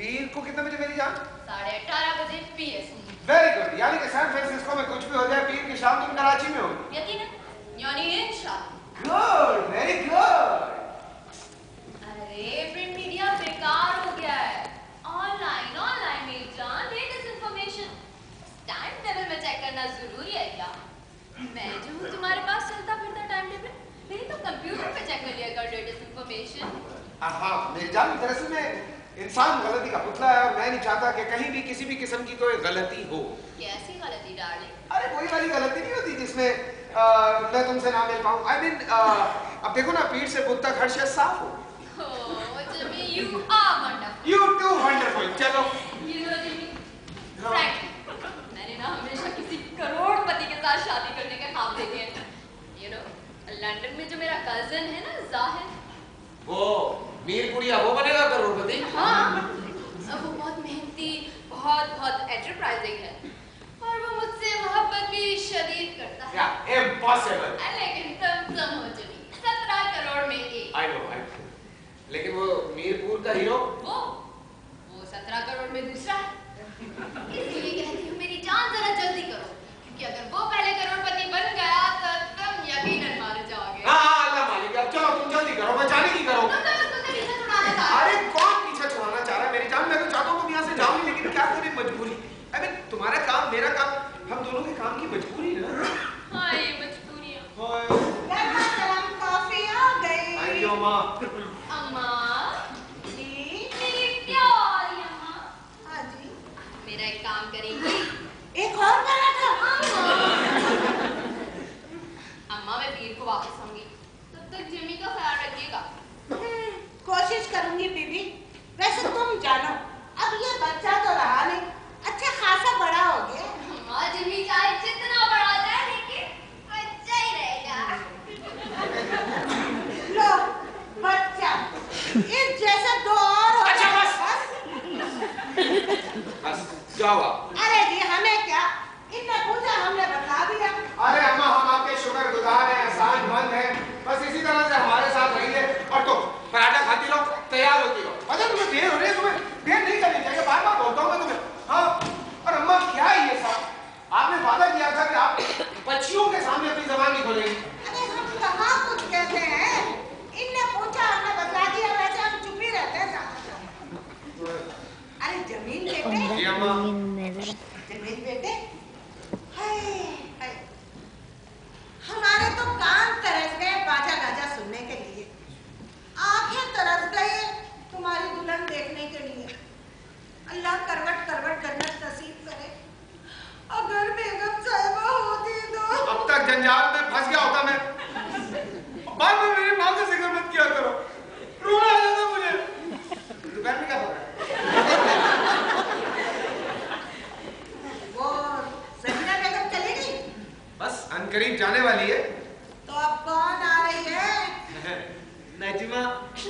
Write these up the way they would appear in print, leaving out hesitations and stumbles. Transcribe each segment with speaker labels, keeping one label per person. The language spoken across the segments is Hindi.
Speaker 1: पीर को कितने बजे मेरी जान?
Speaker 2: 18:30 बजे पीएसटी।
Speaker 1: वेरी गुड, यानी कि सैन फ्रांसिस्को में कुछ भी हो जाए पीर की शाम तुम कराची में होगी।
Speaker 2: यकीनन, यानी इंशाल्लाह।
Speaker 1: Good, very good.
Speaker 2: अरे प्रिंट मीडिया बेकार हो गया है। ऑनलाइन मेरी जान, लेटेस्ट इंफॉर्मेशन टाइम टेबल में चेक करना जरूरी है क्या? मैं जो हूँ तुम्हारे पास चलता फिरता टाइम टेबल, मेरी तो कंप्यूटर पे चेक कर लिया कर लेटेस्ट इंफॉर्मेशन।
Speaker 1: हाँ मेरी जान, दरअसल में इंसान गलती का पुतला है और मैं नहीं चाहता कि कहीं भी किसी भी किस्म की कोई गलती हो।
Speaker 2: कैसी गलती डार्लिंग?
Speaker 1: अरे वही वाली गलती नहीं होती जिसमें मैं तुमसे ना मिल पाऊँ। आई मीन अब देखो ना, पीठ से बुध तक हर शय साफ हो।
Speaker 2: Jimmy, you are wonderful.
Speaker 1: You too wonderful. चलो।
Speaker 2: You know जिमी, frankly, मैंने ना हमेशा किसी करोड़पति के साथ शादी करने के ख्वाब देखे हैं। You know, लंदन में जो मेरा कजन है ना जाहिर,
Speaker 1: वो मीरपुरिया वो बनेगा करोड़पति?
Speaker 2: हाँ, वो बहुत मेहनती, बहुत एंटरप्राइजिंग है और वो मुझसे मोहब्बत भी शदीद करता है।
Speaker 1: Impossible.
Speaker 2: लेकिन तुम हो जिमी, 17 करोड़ में एक।
Speaker 1: I know. लेकिन वो मीरपुर का हीरो?
Speaker 2: वो 17 करोड़ में दूसरा है। इसलिए कहती हूँ मेरी जान जरा जल्दी करो, क्योंकि अगर वो पहले करोड़पति बन गया तो तुम यकीनन मार जाओगे।
Speaker 1: हाँ अल्लाह मालिक, अब चलो तुम जल्दी करो, मैं जाने की करो। अरे कौन पीछे छुड़ाना चाह रहा है मेरी जान? मैं तो चाहता हूँ तुम यहाँ से जाओ, लेकिन क्या करें, मजबूरी। आई मीन तुम्हारा काम मेरा काम, हम दोनों के काम की मजबूरी ना।
Speaker 2: हाँ ये मजबूरियाँ।
Speaker 3: कॉफी आ गई।
Speaker 1: आइयो माँ।
Speaker 2: अम्मा
Speaker 3: जी
Speaker 2: मेरी प्यारी अम्मा।
Speaker 3: हाँ जी।
Speaker 2: मेरा एक काम करेंगी?
Speaker 3: एक और पराठा।
Speaker 2: अम्मा मैं पीर को वापस आऊंगी, तब तक जिमी का ख्याल रखिएगा।
Speaker 3: कोशिश करूंगी बीबी। वैसे तुम जानो, अब ये बच्चा तो रहा नहीं, अच्छा खासा बड़ा हो गया।
Speaker 2: अम्मा जिमी चाहे जितना बड़ा जाए लेकिन बच्चा ही रहेगा।
Speaker 3: लो बच्चा, इस जैसा दो और हो
Speaker 1: अच्छा,
Speaker 3: जाए।
Speaker 1: बस क्या हुआ?
Speaker 3: अरे जी हमें क्या, इतना पूछा हमने बता दिया।
Speaker 1: अरे अम्मा हम आपके शुक्रगुजार हैं, एहसानमंद हैं। बस इसी तरह से हमारे साथ रहिए और तुम पराठा खाती रहो, तैयार होती रहो। अच्छा तुम्हें देर हो रही है, तुम्हें देर नहीं करनी चाहिए, बार बार बोलता हूँ मैं तुम्हें। हाँ और अम्मा क्या है ये सब? आपने वादा किया था कि आप बच्चियों के सामने अपनी जबान नहीं खोलेंगी।
Speaker 3: अरे हम कहाँ कुछ कहते हैं, इनने पूछा हमने बता दिया, वैसे हम चुप ही रहते हैं साथ। अरे जमीन बेटे,
Speaker 1: जी अम्मा।
Speaker 3: जमीन बेटे, हाय हाय, हमारे तो कान तरस गए बाजा गाजा सुनने के लिए, आंखें तरस गई तुम्हारी दुल्हन देखने के लिए। अल्लाह करवट करवट जन्नत नसीब करे। अगर बेगम साहिबा होती तो
Speaker 1: अब तक जंजाल में फंस गया होता मैं। बाद में मेरी माँ का जिक्र मत किया करो, रोना आ जाता मुझे। दोपहर में क्या हो रहा है?
Speaker 3: वो सहीना बेगम चली गई,
Speaker 1: बस अनकरीब जाने वाली है।
Speaker 3: तो अब कौन आ रही है?
Speaker 1: नजमा।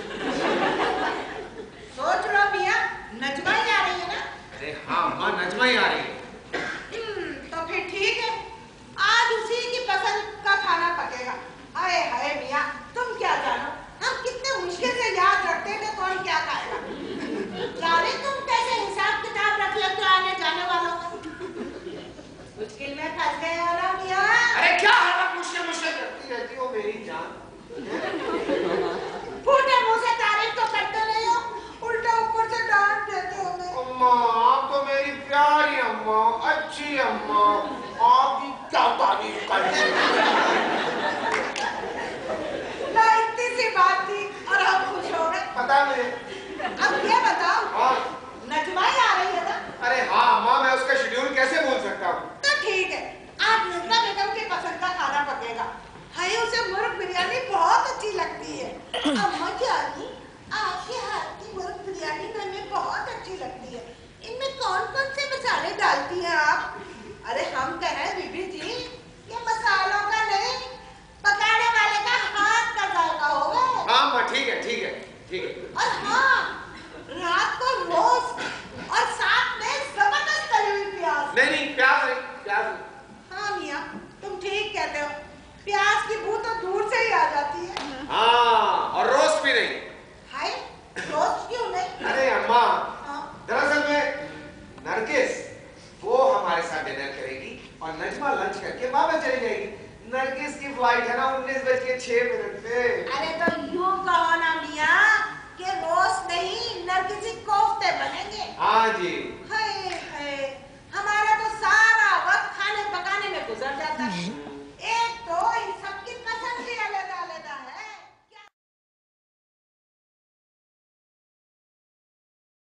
Speaker 3: सोच लो मियाँ, नजमा ही आ रही है ना?
Speaker 1: अरे हाँ माँ, नजमा ही आ रही है।
Speaker 3: तो फिर ठीक है, आज उसी की पसंद का खाना पकेगा। आए हाय मियाँ, तुम क्या जानो हम कितने मुश्किल से याद रखते हैं कि कौन क्या खाएगा। जाने तुम कैसे हिसाब किताब रख लेते हो आने जाने वालों का। मुश्किल में फंस गए हो ना मियाँ?
Speaker 1: अरे क्या हर वक्त मुश्किल करती रहती हो मेरी जान?
Speaker 3: फूटे मुंह से तारीफ तो करते नहीं हो, उल्टा ऊपर से डांट देते हो।
Speaker 1: अम्मा आप तो मेरी प्यारी अम्मा, अच्छी अम्मा, आपकी क्या तारीफ करते हैं?
Speaker 3: ना इतनी सी बात थी और आप खुश हो गए।
Speaker 1: पता नहीं।
Speaker 3: अब ये बताओ,
Speaker 1: हाँ।
Speaker 3: नजमा ही आ रही है ना?
Speaker 1: अरे हाँ अम्मा, मैं उसका शेड्यूल कैसे भूल सकता हूँ?
Speaker 3: तो ठीक है, आज नजमा बेगम की पसंद का खाना पकेगा। हाय उसे मुर्ग बिरयानी बहुत अच्छी लगती है। अम्मा जानी, आपके हाथ की मुर्ग बिरयानी हमें बहुत अच्छी लगती है। इनमें कौन कौन से मसाले डालती हैं आप? अरे हम कहें बीबी जी, ये मसालों का नहीं, पकाने वाले का हाथ का जायका होगा।
Speaker 1: हाँ अम्मा ठीक है।
Speaker 3: और हाँ, रात को रोस्ट और साथ में जबरदस्त तली हुई प्याज।
Speaker 1: नहीं प्याज नहीं।
Speaker 3: हाँ मियाँ, तुम ठीक कहते हो, प्याज की बू तो दूर से ही आ जाती है।
Speaker 1: हाँ और रोस्ट भी नहीं।
Speaker 3: हाय, रोस्ट क्यों नहीं?
Speaker 1: अरे अम्मा,
Speaker 3: हाँ।
Speaker 1: नरगिस की फ्लाइट है ना 19:06 पे।
Speaker 3: अरे तो यूं कहो ना मियाँ कि रोज नहीं नरगिसी कोफ्ते बनेंगे।
Speaker 1: हाँ जी।